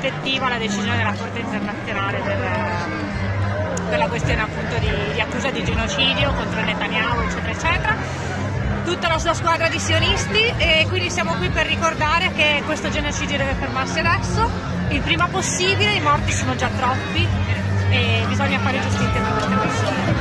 prospettiva la decisione della Corte internazionale per la questione appunto di accusa di genocidio contro Netanyahu, eccetera eccetera, tutta la sua squadra di sionisti, e quindi siamo qui per ricordare che questo genocidio deve fermarsi adesso, il prima possibile. I morti sono già troppi e bisogna fare giustizia per queste persone.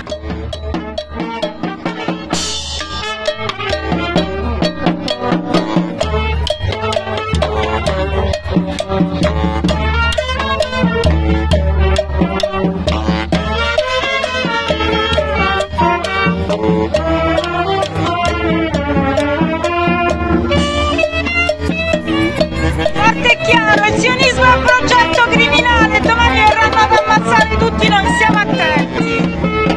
Forte e chiaro, il sionismo è un progetto criminale, domani verranno ad ammazzare tutti noi, stiamo attenti.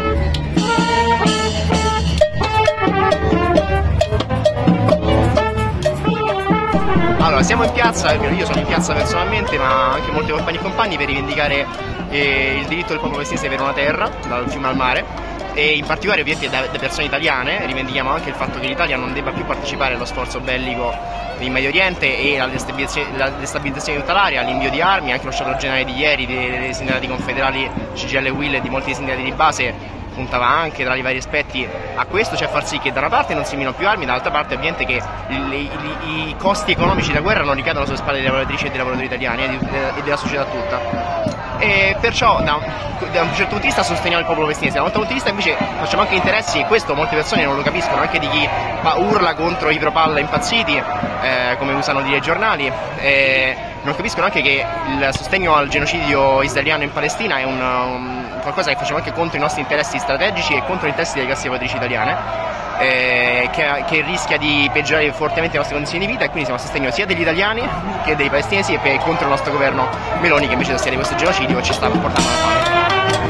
Allora, siamo in piazza, io sono in piazza personalmente, ma anche molti compagni e compagni, per rivendicare il diritto del popolo palestinese ad avere una terra, dal fiume al mare, e in particolare ovviamente da persone italiane rivendichiamo anche il fatto che l'Italia non debba più partecipare allo sforzo bellico in Medio Oriente e alla destabilizzazione di tutta l'area, all'invio di armi. Anche lo sciopero generale di ieri dei sindacati confederali CGIL e UIL e di molti sindacati di base puntava anche tra i vari aspetti a questo, cioè far sì che da una parte non si minino più armi, dall'altra parte ovviamente che i costi economici della guerra non ricadono sulle spalle delle lavoratrici e dei lavoratori italiani e della società tutta. E perciò da un certo punto di vista sosteniamo il popolo palestinese, da un altro punto di vista invece facciamo anche interessi, e questo molte persone non lo capiscono, anche di chi urla contro i pro-palla impazziti, come usano dire i giornali. Non capiscono anche che il sostegno al genocidio israeliano in Palestina è qualcosa che facciamo anche contro i nostri interessi strategici e contro gli interessi delle classi lavoratrici italiane, che rischia di peggiorare fortemente le nostre condizioni di vita, e quindi siamo a sostegno sia degli italiani che dei palestinesi, e contro il nostro governo Meloni, che invece sostiene questo genocidio e ci sta portando alla fame.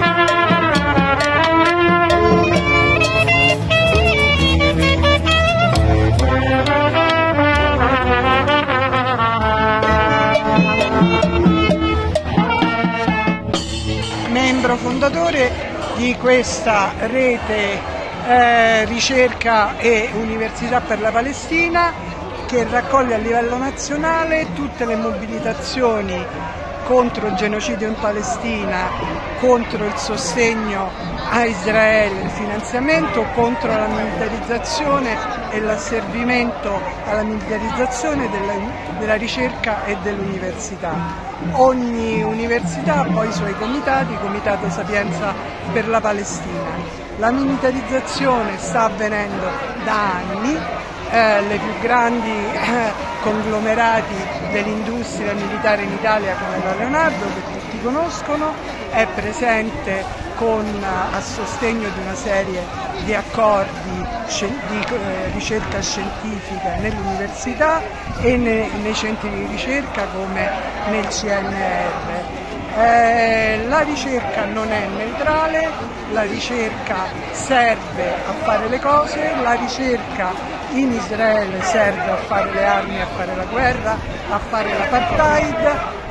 Membro fondatore di questa rete ricerca e università per la Palestina, che raccoglie a livello nazionale tutte le mobilitazioni contro il genocidio in Palestina, contro il sostegno a Israele, il finanziamento, contro la militarizzazione e l'asservimento alla militarizzazione della ricerca e dell'università. Ogni università ha poi i suoi comitati, Comitato Sapienza per la Palestina. La militarizzazione sta avvenendo da anni, le più grandi conglomerati dell'industria militare in Italia, come la Leonardo, che tutti conoscono, è presente a sostegno di una serie di accordi di ricerca scientifica nell'università e nei centri di ricerca come nel CNR. La ricerca non è neutrale, la ricerca serve a fare le cose, la ricerca in Israele serve a fare le armi, a fare la guerra, a fare l'apartheid.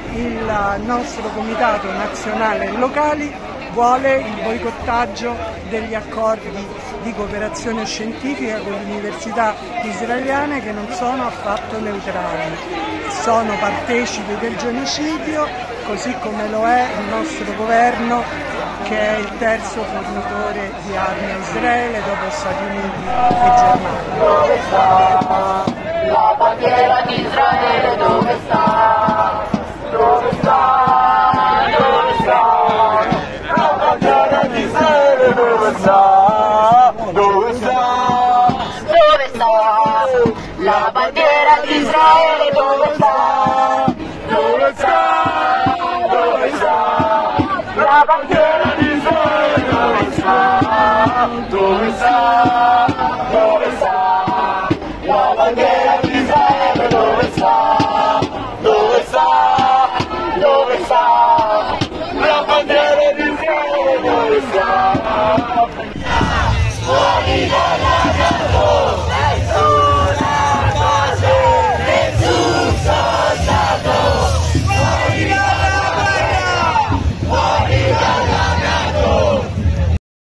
Il nostro comitato nazionale e locali vuole il boicottaggio degli accordi di cooperazione scientifica con le università israeliane, che non sono affatto neutrali, sono partecipi del genocidio, così come lo è il nostro governo, che è il terzo fornitore di armi a Israele dopo Stati Uniti e Germania. Dove sta la bandiera di Israele? Dove sta? Dove sta? Dove sta? La bandiera di Israele dove sta? Dove sta? Dove sta? La bandiera di Israele dove sta? Dove sta? Dove sta? La bandiera di Israele dove sta? Dove sta? Dove sta? La bandiera di Israele dove sta? Dove sta? Dove sta? La bandiera di Israele dove sta?